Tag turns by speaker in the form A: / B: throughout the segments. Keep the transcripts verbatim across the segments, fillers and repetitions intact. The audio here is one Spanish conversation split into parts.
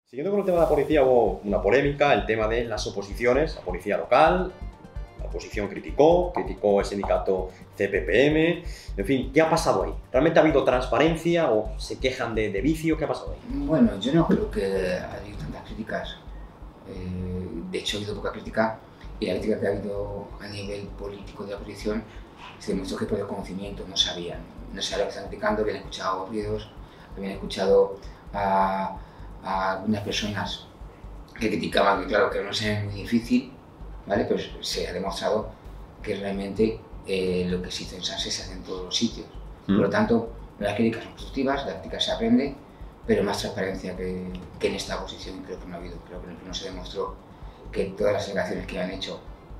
A: Siguiendo con el tema de la policía, hubo una polémica, el tema de las oposiciones, la policía local, la oposición criticó, criticó el sindicato C P P M, en fin, ¿qué ha pasado ahí? ¿Realmente ha habido transparencia o se quejan de, de vicio? ¿Qué ha pasado ahí?
B: Bueno, yo no creo que haya habido tantas críticas. Eh, de hecho, ha habido poca crítica y la crítica que ha habido a nivel político de la oposición se demostró que por desconocimiento no sabían, no sabían lo que estaban criticando, habían escuchado ruidos, habían escuchado a, a algunas personas que criticaban que claro que no sea muy difícil, ¿vale? Pues se ha demostrado que realmente eh, lo que se hizo en Sanse se hace en todos los sitios. Mm. Por lo tanto, las críticas son constructivas, las críticas se aprende, pero más transparencia que, que en esta posición creo que no ha habido. Creo que no se demostró que todas las alegaciones que habían hecho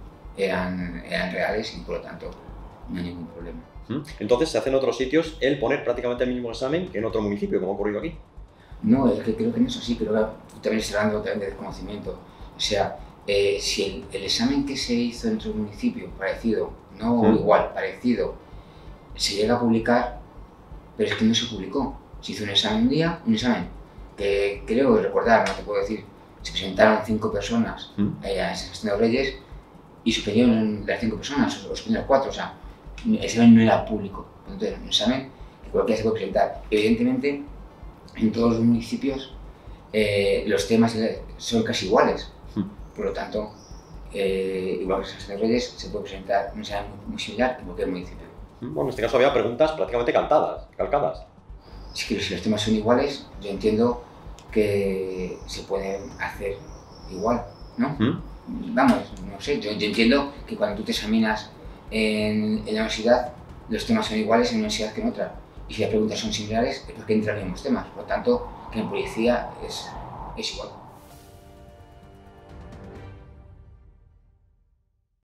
B: eran, eran reales y por lo tanto no hay ningún problema.
A: Entonces se hace en otros sitios el poner prácticamente el mismo examen que en otro municipio, como ha ocurrido aquí.
B: No, es que creo que en eso sí, pero también estoy hablando también de desconocimiento. O sea, eh, si el, el examen que se hizo en otro municipio, parecido, no ¿Mm? igual, parecido, se llega a publicar, pero es que no se publicó. Se hizo un examen un día, un examen que creo recordar, no te puedo decir, se presentaron cinco personas ¿Mm? eh, a San Sebastián de los Reyes y supieron las cinco personas, o los primeros cuatro, o sea, el examen no era público. Entonces, era un examen que cualquiera se puede presentar. Evidentemente, en todos los municipios eh, los temas son casi iguales. Por lo tanto, eh, igual que en San Sebastián de los Reyes, se puede presentar un examen muy, muy similar en cualquier municipio.
A: Bueno, en este caso había preguntas prácticamente calcadas. calcadas.
B: Sí, que si los temas son iguales, yo entiendo que se pueden hacer igual, ¿no? ¿Mm? Vamos, no sé, yo, yo entiendo que cuando tú te examinas en, en la universidad, los temas son iguales en una universidad que en otra. Y si las preguntas son similares, es porque entran en los mismos temas. Por lo tanto, que en policía es, es igual.